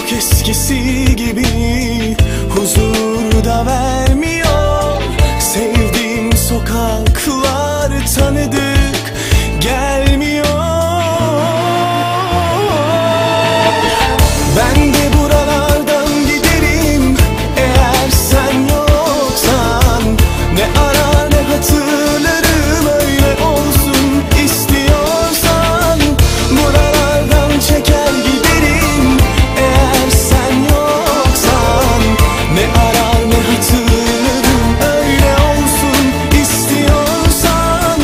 yok eskisi gibi, huzur da vermiyor. Sevdiğim sokaklar tanıdık gelmiyor. Ben de buralardan giderim eğer sen yoksan. Ne arar ne hatırlarım, öyle olsun istiyorsan. Buralardan çeker giderim eğer sen yoksan. Ne arar ne hatırlarım, öyle olsun istiyorsan.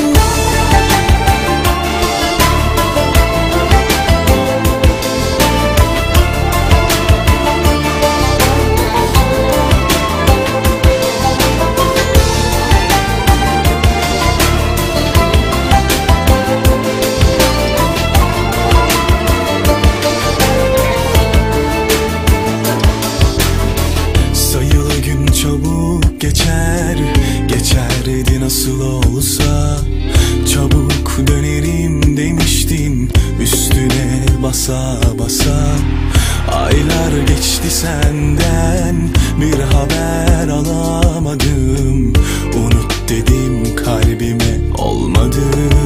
Sayılı gün çabuk geçer, geçerdi nasıl olsa. Çabuk dönerim demiştin üstüne basa basa. Aylar geçti senden, bir haber alamadım. Unut dedim kalbime, olmadı.